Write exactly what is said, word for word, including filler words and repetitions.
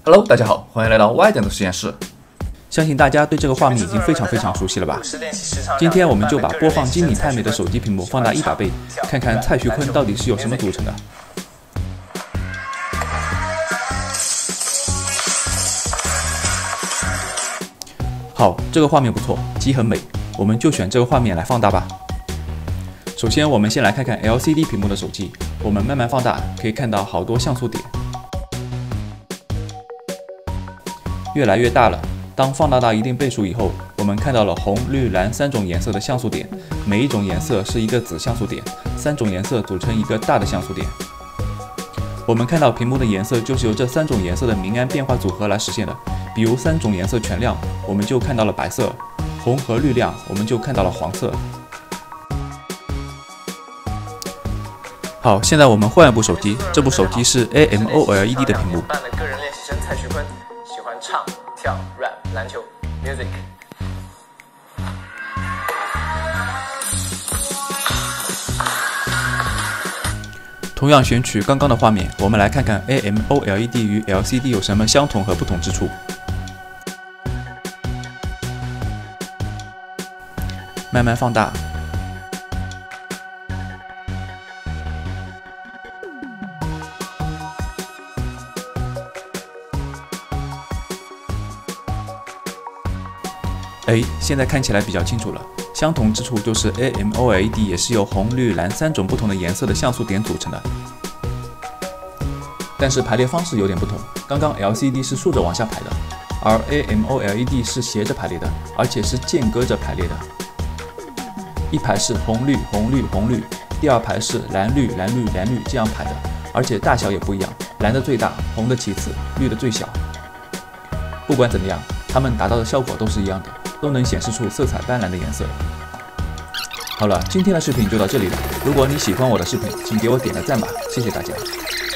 Hello， 大家好，欢迎来到 Y 点的实验室。 相信大家对这个画面已经非常非常熟悉了吧？今天我们就把播放精密太美的手机屏幕放大一百倍，看看蔡徐坤到底是由什么组成的。好，这个画面不错，机很美，我们就选这个画面来放大吧。首先，我们先来看看 L C D 屏幕的手机，我们慢慢放大，可以看到好多像素点。 越来越大了。当放大到一定倍数以后，我们看到了红、绿、蓝三种颜色的像素点，每一种颜色是一个子像素点，三种颜色组成一个大的像素点。我们看到屏幕的颜色就是由这三种颜色的明暗变化组合来实现的。比如三种颜色全亮，我们就看到了白色；红和绿亮，我们就看到了黄色。好，现在我们换一部手机，这部手机是 A M O L E D 的屏幕。 办的个人练习生蔡徐坤。 喜欢唱、跳、rap、篮球、music。 同样选取刚刚的画面，我们来看看 A M O L E D 与 L C D 有什么相同和不同之处。慢慢放大。 哎，现在看起来比较清楚了。相同之处就是 A M O L E D 也是由红、绿、蓝三种不同的颜色的像素点组成的，但是排列方式有点不同。刚刚 L C D 是竖着往下排的，而 A M O L E D 是斜着排列的，而且是间隔着排列的。一排是红绿红绿红绿，第二排是蓝绿蓝绿蓝绿这样排的，而且大小也不一样，蓝的最大，红的其次，绿的最小。不管怎么样，它们达到的效果都是一样的。 都能显示出色彩斑斓的颜色。好了，今天的视频就到这里了。如果你喜欢我的视频，请给我点个赞吧，谢谢大家。